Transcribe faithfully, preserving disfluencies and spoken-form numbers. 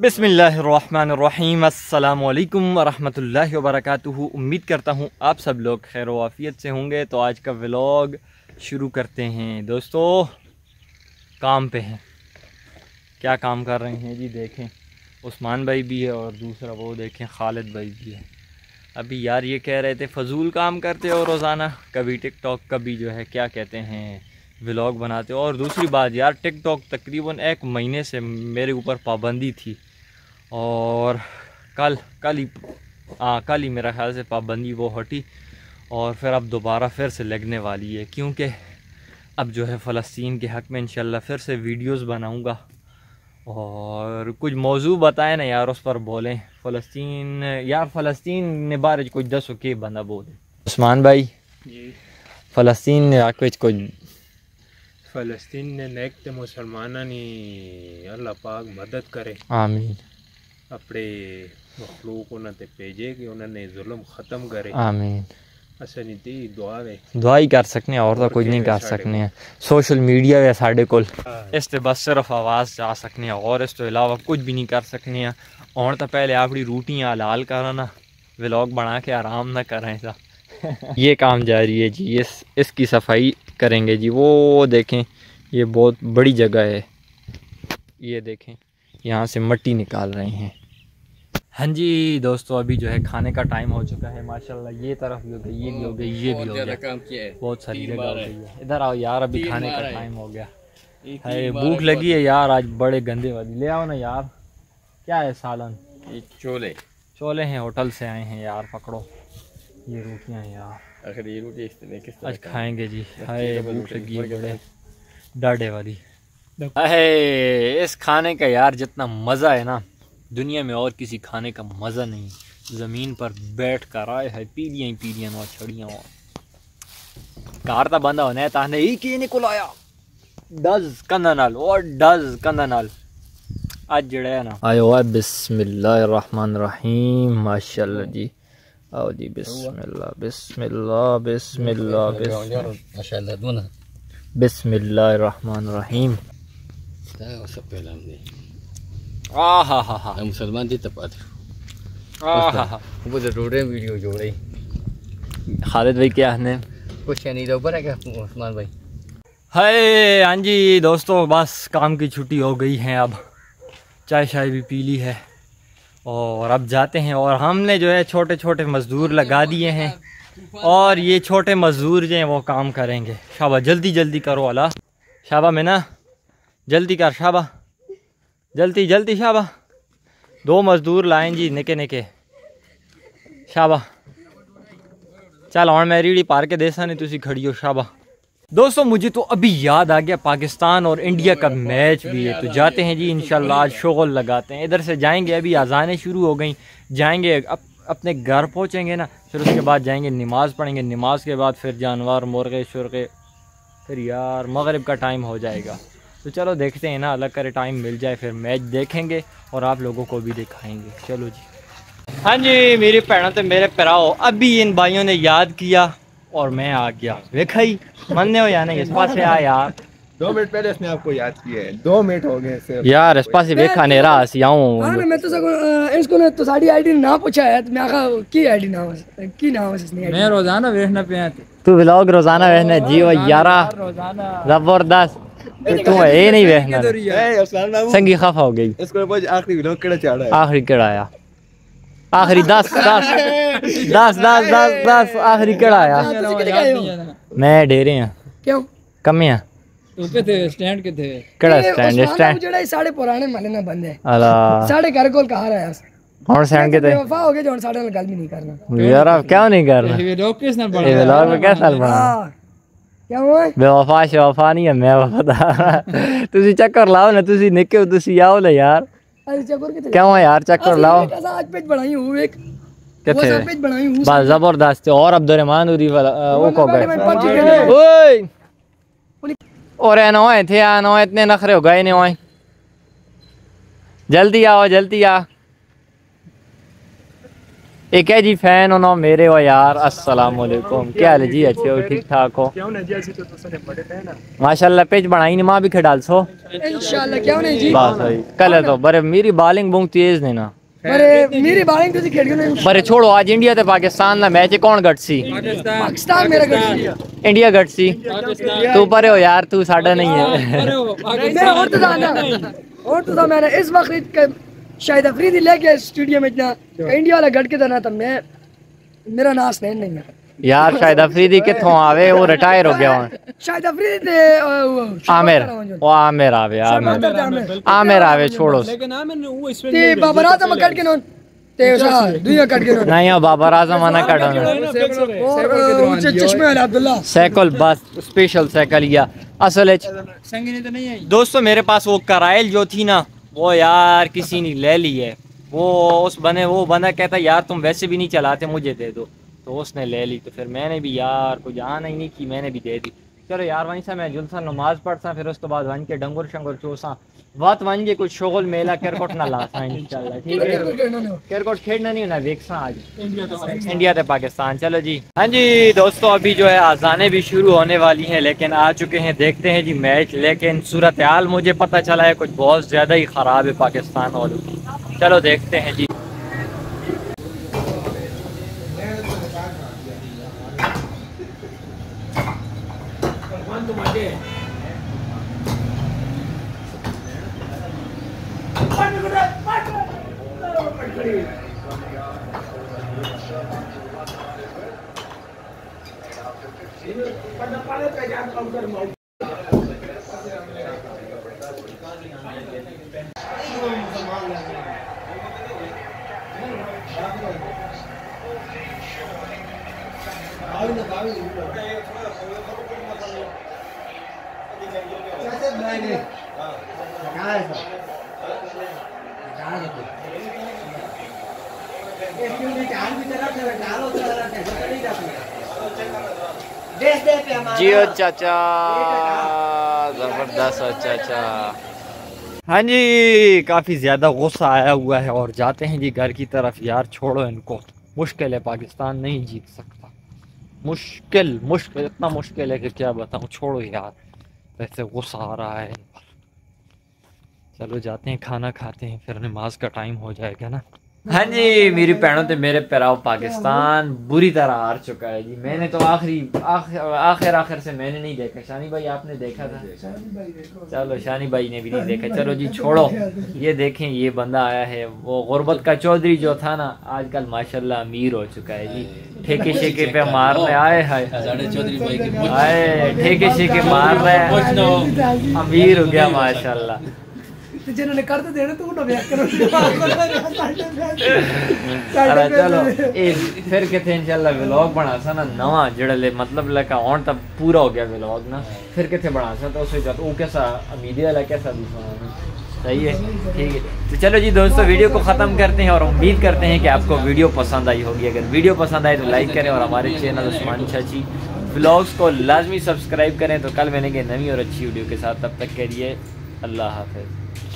बिस्मिल्लाहिर्रहमानिर्रहीम, अस्सलामुअलैकुम वरहमतुल्लाहि वबरकातुहू। उम्मीद करता हूँ आप सब लोग खैर व आफियत से होंगे। तो आज का व्लॉग शुरू करते हैं। दोस्तों काम पे हैं, क्या काम कर रहे हैं जी देखें, उस्मान भाई भी है और दूसरा वो देखें खालिद भाई भी है। अभी यार ये कह रहे थे फ़जूल काम करते हो रोज़ाना, कभी टिकटॉक कभी जो है क्या कहते हैं व्लॉग बनाते हो। और दूसरी बात यार, टिकटॉक तकरीबन एक महीने से मेरे ऊपर पाबंदी थी और कल कल ही हाँ कल ही मेरा ख्याल से पाबंदी वो हटी और फिर अब दोबारा फिर से लगने वाली है, क्योंकि अब जो है फ़लस्तीन के हक़ में इंशाल्लाह फिर से वीडियोस बनाऊंगा। और कुछ मौजू बताए ना यार, उस पर बोलें। फ़लस्तीन यार, फ़लस्तीन ने बारे कोई दस के बंदा बोले। उस्मान भाई जी, फ़लस्तीन ने आके कोई फ़लस्तीन ने नेक ते मुसलमाना ने अल्लाह पाक मदद करे, आमीन। अपने मखलूक उन्हें ते भेजे कि उन्होंने जुल्म ख़त्म करे, आमीन। असा नहीं दी दुआ है, दुआ ही कर सकने और तो कुछ नहीं कर सकने हैं। सोशल मीडिया है साढ़े कोल, इस ते बस सिर्फ आवाज़ जा सकने हैं और इस तो अलावा कुछ भी नहीं कर सकने हैं। और तो पहले अपनी रोटियाँ हलाल करना, व्लॉग बना के आराम ना करें सा ये काम जारी है जी। इस इसकी सफाई करेंगे जी। वो देखें ये बहुत बड़ी जगह है, ये देखें यहाँ से मिट्टी निकाल रहे हैं। हाँ जी दोस्तों, अभी जो है खाने का टाइम हो चुका है माशाल्लाह। ये तरफ भी हो गई, ये भी हो गई, ये भी हो गया, बहुत सारी जगह हो गई है। इधर आओ यार, अभी खाने का टाइम हो गया है। भूख लगी है यार, आज बड़े गंदे वाली ले आओ ना यार। क्या है सालन? चोले चोले हैं, होटल से आए हैं यार। पकड़ो ये रोटियाँ यार, अगर ये रोटी इस आज खाएंगे जी। हाय भूख लगी है बड़े डाढ़े वाली। अहे इस खाने का यार जितना मज़ा है ना दुनिया में और किसी खाने का मज़ा नहीं। ज़मीन पर बैठ कर आए है, पीलियाँ ही पीलियाँ और छड़ियाँ और कार ता बंदा होने ताने ही की निकल आया डज कंधा नाल और डज कंधा नाल आज जड़ा है ना आयो है। बिस्मिल्लाहिर्रहमानिर्रहीम, माशाल्लाह जी। आओ जी, बिस्मिल्लाह बिस्मिल्लाह बिस्मिल्लाह माशाल्लाह दोनों बिस्मिल्लाहिर्रहमानिर्रहीम। आ हा हा हा मुसलमान थी तब वो जरूर वीडियो जो रही। खालिद भाई क्या है कुछ नहीं तो ऊपर है क्या उस्मान भाई? हाय हाँ जी दोस्तों, बस काम की छुट्टी हो गई है, अब चाय शाय भी पी ली है और अब जाते हैं। और हमने जो है छोटे छोटे मज़दूर लगा दिए हैं और ये छोटे मज़दूर जो हैं वो काम करेंगे। शाबा जल्दी जल्दी करो अला, शाबा में ना जल्दी कर, शाबा जल्दी जल्दी, शाबा। दो मज़दूर लाएं जी निके निके, शाबा। चल और मैं रीढ़ी पार के देसा नहीं तुसी खड़ी हो, शाबा। दोस्तों मुझे तो अभी याद आ गया, पाकिस्तान और इंडिया का मैच भी है, तो जाते हैं जी इंशाल्लाह। आज शोगल लगाते हैं, इधर से जाएंगे, अभी अज़ानें शुरू हो गई, जाएंगे अप, अपने घर पहुंचेंगे ना, फिर उसके बाद जाएंगे नमाज़ पढ़ेंगे, नमाज के बाद फिर जानवर मुर्गे शुर्गे, फिर यार मगरिब का टाइम हो जाएगा। तो चलो देखते हैं ना, अल्लाह करे टाइम मिल जाए फिर मैच देखेंगे और आप लोगों को भी दिखाएंगे। चलो जी। हाँ जी मेरी भैनों तो मेरे भराओ, अभी इन भाइयों ने याद किया और मैं आ गया। देखा ही मनने हो या नहीं, इस पास से आ यार। दो मिनट पहले इसने आपको याद किया है, दो मिनट हो गए सिर्फ यार इस पास से देखा नहीं रहा सी आऊं। हां मैं तो सको इसको ने तो साडी आईडी ना पूछा है, तो मैं कहा की आईडी ना है की ना है इसने। मैं रोजाना देखना पे तू व्लॉग रोजाना देखना जी। वो यारा जबरदस्त, तू ये नहीं देखना। संगी खफा हो गई, इसको बोल आखिरी व्लॉग केड़ा चाड़ा है, आखिरी केड़ा आया, आखिरी दस दस दस दस दस दस आखिरी केड़ा आया। मैं डेरे हैं क्यों कम है ऊपर थे स्टैंड के थे केड़ा स्टैंड स्टैंड जेड़ा साडे पुराने माले ना बंद है अला साडे घर कोल कहां आया और स्टैंड के थे वफा हो गए जो साडे नाल गल भी नहीं करना यार। अब क्या नहीं करना, ये लोग किस नाल बना, ये लोग क्या साल बना क्या हुआ बेवफा शवफा नहीं है। मैं वफादार तुसी चक्कर लाओ ना, तुसी निके हो, तुसी आओ ना यार। अरे चक्कर के क्या हुआ यार, चक्कर लाओ। आज पेज बनाई हूं एक किथे वो पेज बनाई हूं बस जबरदस्त। और अब्दुर्रहमान उरी वाला वो को गए ओए और ए नो थे आ नो इतने नखरे हो गए नहीं ओए। जल्दी आओ जल्दी आ एक है जी फैन हो मेरे हो यार। अस्सलाम वालेकुम, क्या हाल है जी? अच्छे हो, ठीक ठाक हो? माशाल्लाह पेज बनाई नहीं माँ भी खेडाल सो इंशाल्लाह क्यों नहीं जी। बस भाई कल है तो बरे मेरी बॉलिंग बहुत तेज ने ना बरे मेरी बॉलिंग तुसी खेड़ी ना बरे छोड़ो। आज इंडिया ते पाकिस्तान ना मैच कौन गट सी? पाकिस्तान मेरा गट इंडिया गट सी। तू परे हो यार, तू साडा नहीं है। मैं और तो जाना और तो मैंने इस वक्त शायद अफरीदी लेके स्टूडियो में इतना इंडिया वाला गट के देना था। मैं मेरा नास नहीं नहीं है यार। शायद अफरीदी किथों आवे, वो रिटायर हो गया हुआ। शायद अफरीदी ते आमिर वो आमिर आवे आमिर आमिर आवे छोड़ो। ते बाबर आजम कट के नोन ते उसा दुनिया कट के नोन नहीं हो बाबर आजम आना कट और ऊंचे चश्मे वाला अब्दुल्ला साइकिल बस स्पेशल साइकिल या असल है। दोस्तों मेरे पास वो कराइल जो थी ना वो यार किसी ने ले ली है। वो उस बने वो बंदा कहता यार तुम वैसे भी नहीं चलाते मुझे दे दो, तो उसने ले ली। तो फिर मैंने भी यार कुछ आना ही नहीं की, मैंने भी दे दी। चलो यार वहीं से मैं जुलसा नमाज पढ़सा फिर उसके बाद वन के डंगुर शंगुर चोसा बात वन के कुछ शोगल मेला किरकोट ना लासा इंशाल्लाह। ठीक है किरकोट खेलना नहीं होना देखसा आज इंडिया से पाकिस्तान। चलो जी हाँ जी दोस्तों अभी जो है आजानें भी शुरू होने वाली हैं लेकिन आ चुके हैं। देखते हैं जी मैच, लेकिन सूरत हाल मुझे पता चला है कुछ बहुत ज़्यादा ही ख़राब है पाकिस्तान वालों की। चलो देखते हैं जी। जियो चाचा जबरदस्त चाचा। हाँ जी काफ़ी ज़्यादा गुस्सा आया हुआ है और जाते हैं जी घर की तरफ। यार छोड़ो इनको, मुश्किल है, पाकिस्तान नहीं जीत सकता। मुश्किल मुश्किल इतना मुश्किल है कि क्या बताऊँ। छोड़ो यार, वैसे गुस्सा आ रहा है इन पर। चलो जाते हैं खाना खाते हैं फिर नमाज का टाइम हो जाएगा ना। हाँ जी मेरी भैनों ते मेरे पैराव पाकिस्तान बुरी तरह हार चुका है जी। मैंने तो आखिरी आखिर आखिर से मैंने नहीं देखा। शानी भाई आपने देखा था? चलो शानी भाई ने भी नहीं देखा। चलो जी छोड़ो। ये देखें ये बंदा आया है वो गुरबत का चौधरी जो था ना आजकल माशाल्लाह अमीर हो चुका है जी। ठेके शेके पे मारने आए हाय आए ठेके शेके मार रहे हैं, अमीर हो गया माशाल्लाह। जिन्होंने कर तो देना तू ना ब्याह करो। अरे चलो ए फिर किथे इंशाल्लाह व्लॉग बना सा ना नवा जड़े मतलब लका ऑन तब पूरा हो गया व्लॉग ना फिर किथे बना सा तो उसे जब वो कैसा उम्मीद वाला कैसा दूसरा सही है। ठीक है तो चलो जी दोस्तों वीडियो को ख़त्म करते हैं और उम्मीद करते हैं कि आपको वीडियो पसंद आई होगी। अगर वीडियो पसंद आए तो लाइक करें और हमारे चैनल उस्मान चाची व्लॉग्स को लाजमी सब्सक्राइब करें। तो कल मिलेंगे नई और अच्छी वीडियो के साथ, तब तक के लिए अल्लाह हाफ़िज़।